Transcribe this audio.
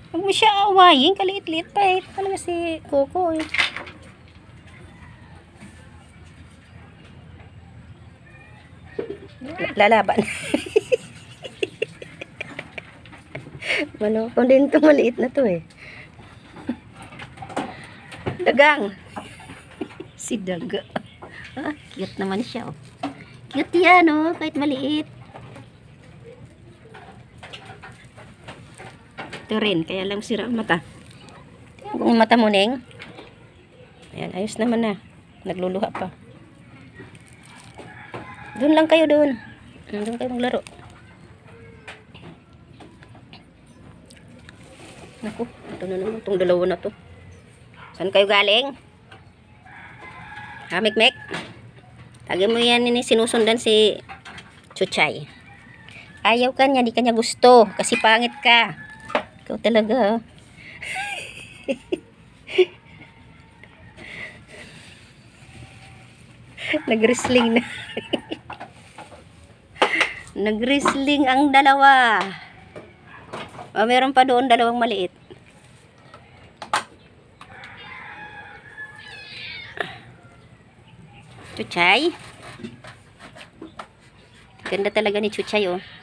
Huwag mo siya awayin. Kaliit-liit pa eh. Talaga si Coco eh. Lalaban. Manokong din ito. Maliit na to eh. Dagang. Si Daga. Ah, cute naman siya oh. Cute yan oh. Kahit maliit. Ito rin. Kaya lang sira ang mata. Yung mata mo, Neng. Ayan, ayos naman na. Nagluluha pa. Doon lang kayo doon. Doon kayo maglaro. Naku, ito na naman. Itong dalawa na to. Saan kayo galing? Ha, Mek-Mek? Lagi mo yan sinusundan si Chuchay. Ayaw ka niya, di ka niya gusto. Kasi pangit ka. Ikaw talaga. Nag-wrestling na. Nag-wrestling ang dalawa. O, meron pa doon dalawang maliit. Chuchay. Ganda talaga ni Chuchay oh.